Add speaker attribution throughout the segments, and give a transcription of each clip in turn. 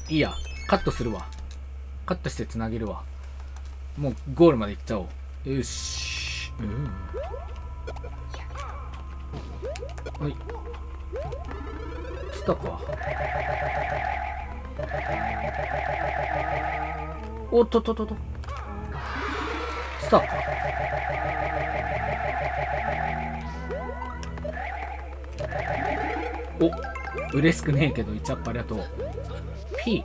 Speaker 1: いいや、カットするわ。カットしてつなげるわ。もうゴールまで行っちゃおう。よし。はい。スタか。おっとっとっとっと。スタか。お、嬉しくねえけど、イチャッパありがとう。P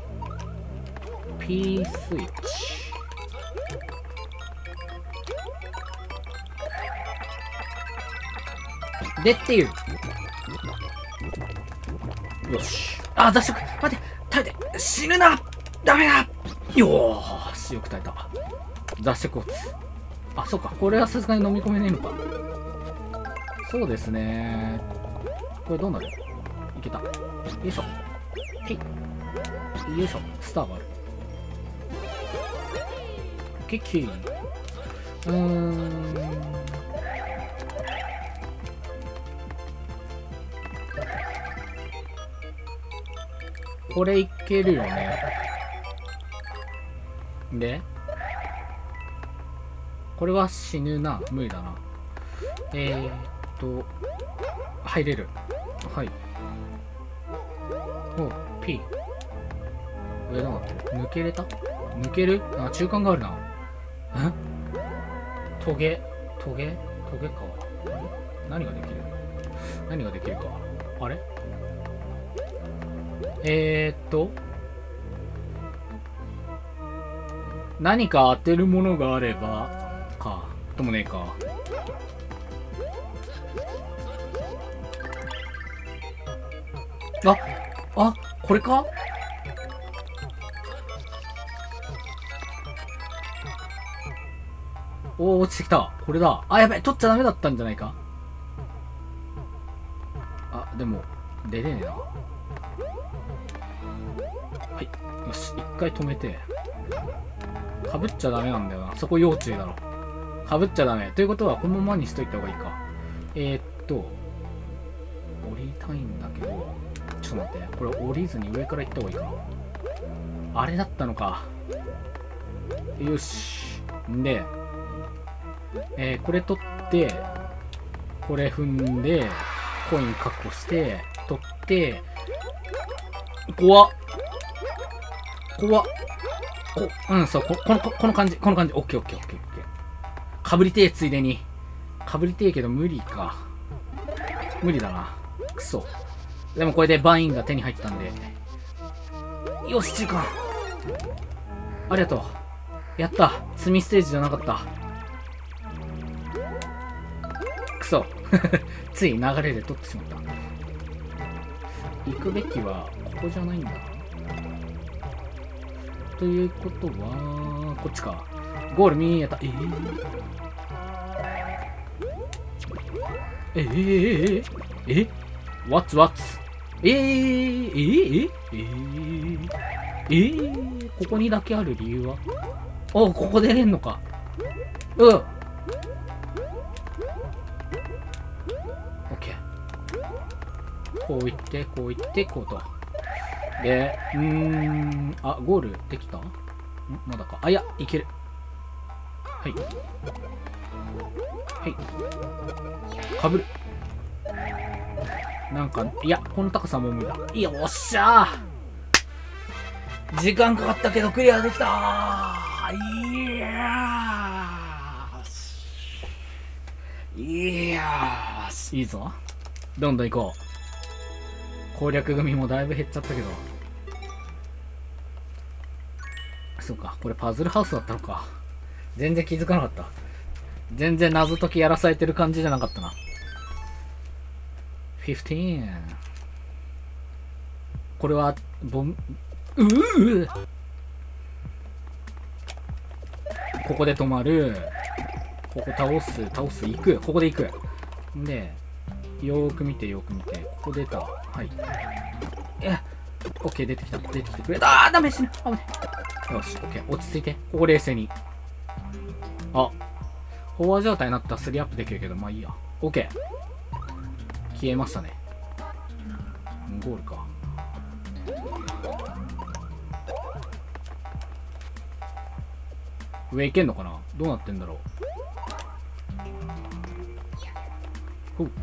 Speaker 1: スイッチ。でっていう。よし。あ、雑食。待って、耐えて。死ぬな。ダメだ。よーし、よく耐えた。雑食をつ。あ、そうか。これはさすがに飲み込めねえのか。そうですね。これどうなる？いけた。よいしょ。へい。よいしょ。スターがある。ケッキー。これいけるよね。で、これは死ぬな。無理だな。入れる。はい。お、P。上どうなってる？抜けれた？抜ける？あ、中間があるな。トゲか。あれ？何ができる？何ができるか。あれ？何か当てるものがあれば、か。ともねえか。あ、これか？おー、落ちてきた。これだ。あ、やべえ、取っちゃダメだったんじゃないか。あ、でも、出れねえな。はい。よし、一回止めて。かぶっちゃダメなんだよな。そこ要注意だろ。かぶっちゃダメ。ということは、このままにしといた方がいいか。降りたいんだけど、ちょっと待って。これ降りずに上から行った方がいいか。あれだったのか。よし。んで、これ取って、これ踏んで、コイン確保して、取って、怖っ。そう、この感じ、オッケー。かぶりてえ、ついでに。かぶりてえけど無理か。無理だな。くそ。でもこれでバインが手に入ったんで。よし、中間。ありがとう。やった。積みステージじゃなかった。くそ。つい流れで取ってしまった。行くべきはここじゃないんだ。ということは、こっちか。ゴール見えた。What's？ ここにだけある理由は？お、ここ出れんのか。オッケー。こういって、こうと。で、あ、ゴールできた？まだか。あ、いや、いける。はい。かぶる。なんか、いや、この高さも無理だ。いや、おっしゃー！時間かかったけどクリアできたー！いやーいいぞ。どんどん行こう。攻略組もだいぶ減っちゃったけど。そうか、これパズルハウスだったのか。全然気づかなかった。全然謎解きやらされてる感じじゃなかったな。15。これは、ここで止まる。ここ倒す、行く。ここで行く。で、よーく見て、ここ出た。はい。オッケー、出てきてくれた。ダメ、死ぬ。危ね。よし、オッケー、落ち着いて。ここ冷静に。あ、飽和状態になったら3アップできるけど、まあいいや。オッケー。消えましたね。ゴールか。 上行けんのかな。どうなってんだろう。ほう。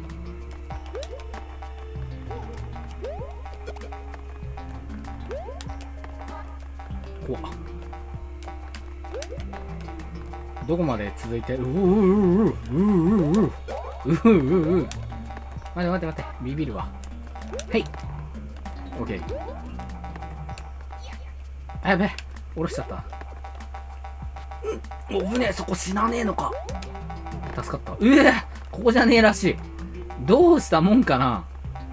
Speaker 1: 怖っ。どこまで続いて、待って、ビビるわ。はい。オッケー。あ、やべえ。下ろしちゃった。おぶねえ、そこ死なねえのか。助かった。ここじゃねえらしい。どうしたもんかな。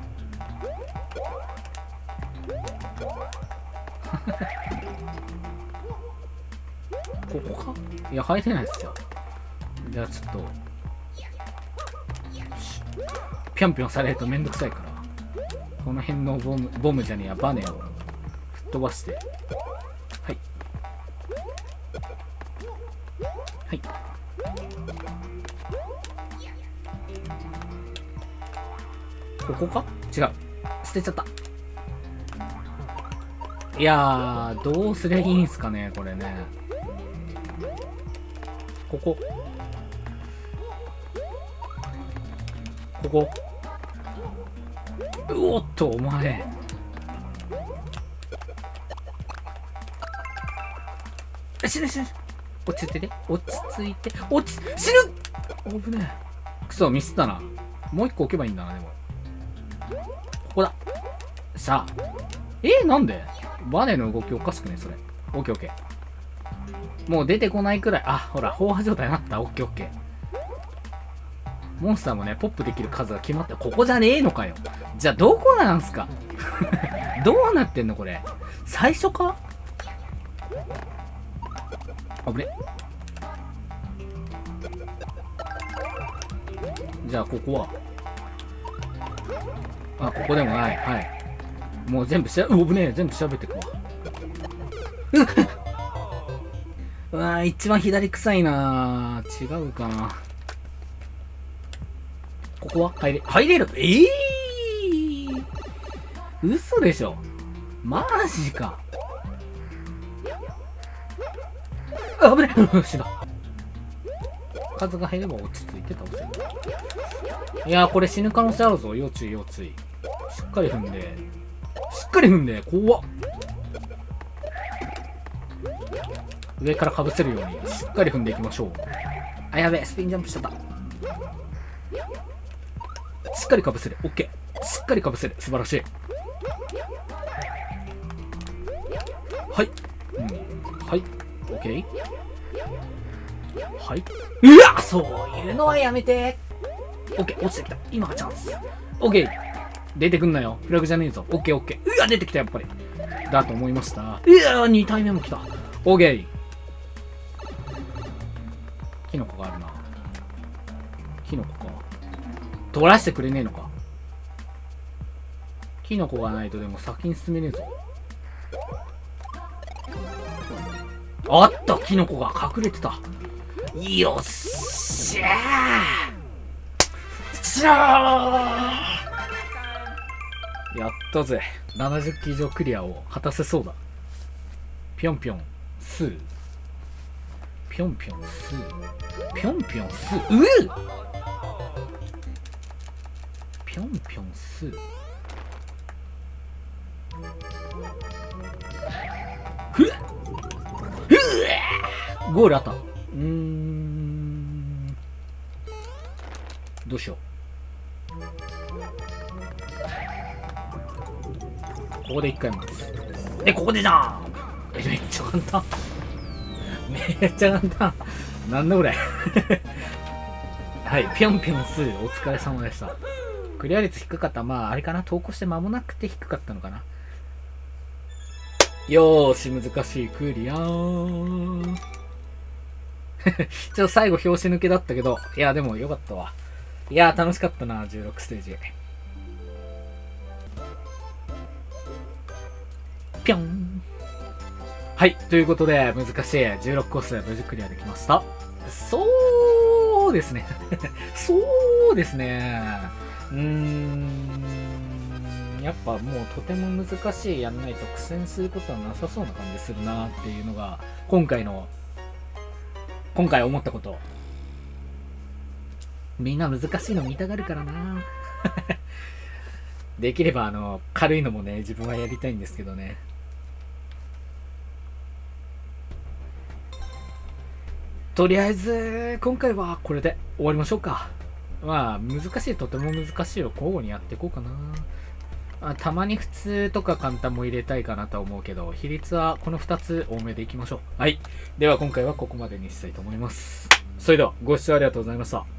Speaker 1: ここか。いや、入れないっすよ。じゃあちょっとぴょんぴょんされるとめんどくさいから、この辺のボムじゃねえや、バネを吹っ飛ばして、はいはい。ここか。違う、捨てちゃった。いやー、どうすりゃいいんすかねこれね。ここうおっと、お前死ぬ。落ち着いて死ぬ。危ねえ。くそ、ミスったな。もう一個置けばいいんだな。でもここだ。さあ、なんでバネの動きおかしくねそれ。オッケー。もう出てこないくらい。あ、ほら、飽和状態になった。オッケー。モンスターもね、ポップできる数が決まって、ここじゃねえのかよ。じゃあ、どこなんすかどうなってんのこれ。最初か。あぶね。じゃあ、ここは。あ、ここでもない。はい。もう全部ぶねえ。全部調べてくわ。うわー、一番左臭いなー。違うかな。ここは入れる。嘘でしょ。マジか。あぶねえ。死んだ。数が減れば落ち着いて倒せる。いやー、これ死ぬ可能性あるぞ。要注意。しっかり踏んで。怖っ。上からかぶせるようにしっかり踏んでいきましょう。あ、やべえ、スピンジャンプしちゃった。しっかりかぶせる。オッケー。しっかりかぶせる。素晴らしい。はい。はい。オッケー。はい。うわ、そういうのはやめて。オッケー。落ちてきた。今がチャンス。オッケー。出てくんなよ。フラグじゃねえぞ。オッケー。うわ、出てきた。やっぱりだと思いました。2体目も来た。オッケー。キノコがあるな。キノコか。取らしてくれねえのか。キノコがないとでも先に進めねえぞ。あった、キノコが隠れてた。よっしゃー。やったぜ。70機以上クリアを果たせそうだ。ぴょんぴょんスー。ぴょんぴょんスー。ぴょんぴょんスー。ぴょんぴょんスー。ゴールあった。どうしよう。ここで一回待つ。ここでじゃん。めっちゃ簡単。なんだこれ。はい、ぴょんぴょんスー、お疲れ様でした。クリア率低かった。まあ、あれかな、投稿して間もなくて低かったのかな。よーし、難しいクリアー。ちょっと最後拍子抜けだったけど、いや、でもよかったわ。いや、楽しかったな、16ステージ。ぴょん。はい、ということで、難しい16コースで無事クリアできました。そうですね。やっぱもうとても難しいやんないと苦戦することはなさそうな感じするなっていうのが今回の今回思ったこと。みんな難しいの見たがるからな。できれば軽いのもね、自分はやりたいんですけどね。とりあえず、今回はこれで終わりましょうか。まあ、難しい、とても難しいを交互にやっていこうかな。たまに普通とか簡単も入れたいかなとは思うけど、比率はこの2つ多めでいきましょう。はい。では今回はここまでにしたいと思います。それでは、ご視聴ありがとうございました。